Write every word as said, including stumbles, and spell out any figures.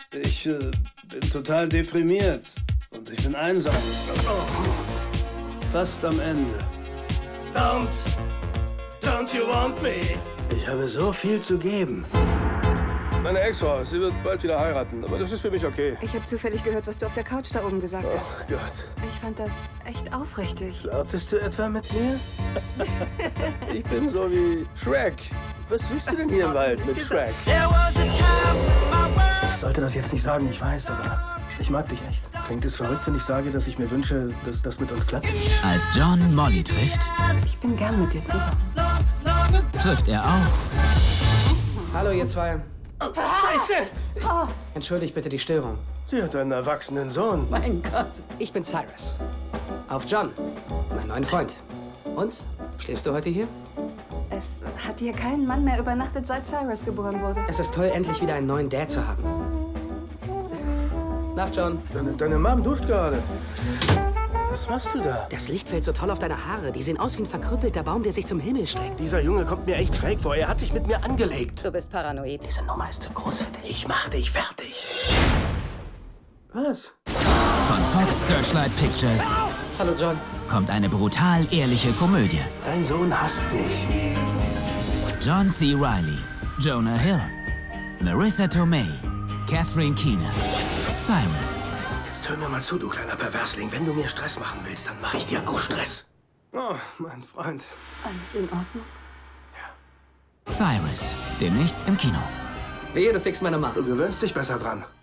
Ich äh, bin total deprimiert und ich bin einsam. Oh. Fast am Ende. Don't, don't you want me? Ich habe so viel zu geben. Meine Ex-Frau, sie wird bald wieder heiraten, aber das ist für mich okay. Ich habe zufällig gehört, was du auf der Couch da oben gesagt hast. Ach Gott. Ich fand das echt aufrichtig. Flirtest du etwa mit mir? Ich bin so wie Shrek. Was willst du denn hier im Wald mit Shrek? Ich sollte das jetzt nicht sagen, ich weiß, aber ich mag dich echt. Klingt es verrückt, wenn ich sage, dass ich mir wünsche, dass das mit uns klappt? Als John Molly trifft, Ich bin gern mit dir zusammen. trifft er auch Hallo, ihr zwei. Oh, Scheiße! Oh. Entschuldigt bitte die Störung. Sie hat einen erwachsenen Sohn. Mein Gott. Ich bin Cyrus. Auf John, meinen neuen Freund. Und? Schläfst du heute hier? Es hat hier kein Mann mehr übernachtet, seit Cyrus geboren wurde. Es ist toll, endlich wieder einen neuen Dad zu haben. Nacht, John. Deine, deine Mom duscht gerade. Was machst du da? Das Licht fällt so toll auf deine Haare. Die sehen aus wie ein verkrüppelter Baum, der sich zum Himmel streckt. Dieser Junge kommt mir echt schräg vor. Er hat sich mit mir angelegt. Du bist paranoid. Diese Nummer ist zu groß für dich. Ich mach dich fertig. Was? von Fox Searchlight Pictures Hallo, John. kommt eine brutal ehrliche Komödie. Dein Sohn hasst mich. John C. Reilly, Jonah Hill, Marissa Tomei, Catherine Keener, Cyrus. Jetzt hör mir mal zu, du kleiner Perversling. Wenn du mir Stress machen willst, dann mache ich dir auch Stress. Oh, mein Freund. Alles in Ordnung? Cyrus, demnächst im Kino. Wehe, du fixst meine Mama. Du gewöhnst dich besser dran.